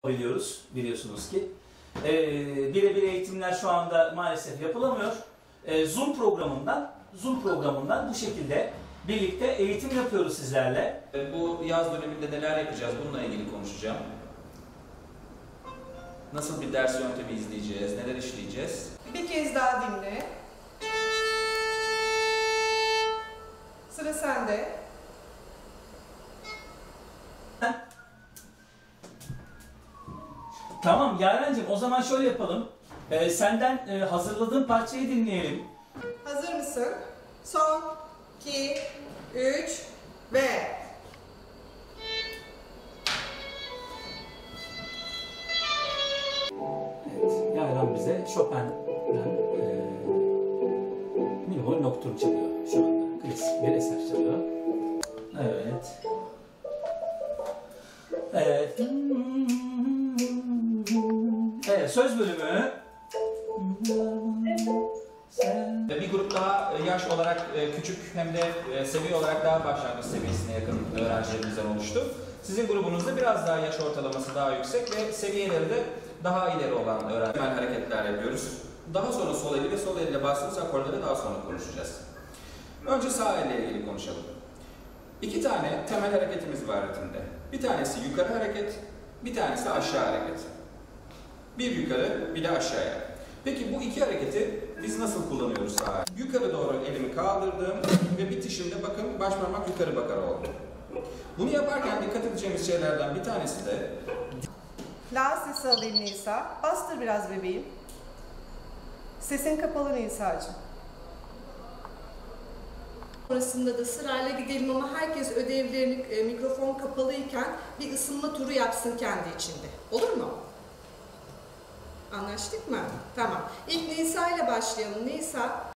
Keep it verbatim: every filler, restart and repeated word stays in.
biliyoruz, biliyorsunuz ki. Ee, birebir eğitimler şu anda maalesef yapılamıyor. Ee, Zoom programından, Zoom programından bu şekilde birlikte eğitim yapıyoruz sizlerle. Bu yaz döneminde neler yapacağız, bununla ilgili konuşacağım. Nasıl bir ders yöntemi izleyeceğiz, neler işleyeceğiz? Bir kez daha dinle. Sıra sende. Tamam Yarencim, o zaman şöyle yapalım. Ee, senden e, hazırladığın parçayı dinleyelim. Hazır mısın? Son, iki, üç ve... Evet, Yaren bize Chopin'den e, Minimum Nocturne çalıyor şu anda. Klasik bir eser çalıyor. Evet. Evet. Evet, söz bölümü. Bir grup daha yaş olarak küçük hem de seviye olarak daha başlangıç seviyesine yakın öğrencilerimizden oluştu. Sizin grubunuzda biraz daha yaş ortalaması daha yüksek ve seviyeleri de daha ileri olan öğrenciler hareketler yapıyoruz. Daha sonra sol eli ve sol elle bastığımız akorları daha sonra konuşacağız. Önce sağ elle ilgili konuşalım. İki tane temel hareketimiz var ritimde. Bir tanesi yukarı hareket, bir tanesi aşağı hareket. Bir yukarı, bir de aşağıya. Peki bu iki hareketi biz nasıl kullanıyoruz sağa? Yukarı doğru elimi kaldırdım ve bitişimde bakın baş parmak yukarı bakar oldu. Bunu yaparken dikkat edeceğimiz şeylerden bir tanesi de... La sesi alayım Nisa. Bastır biraz bebeğim. Sesin kapalı Nisa'cığım. Sonrasında da sırayla gidelim ama herkes ödevlerini e, mikrofon kapalıyken bir ısınma turu yapsın kendi içinde. Olur mu? Anlaştık mı? Tamam. İlk Nisa ile başlayalım. Nisa.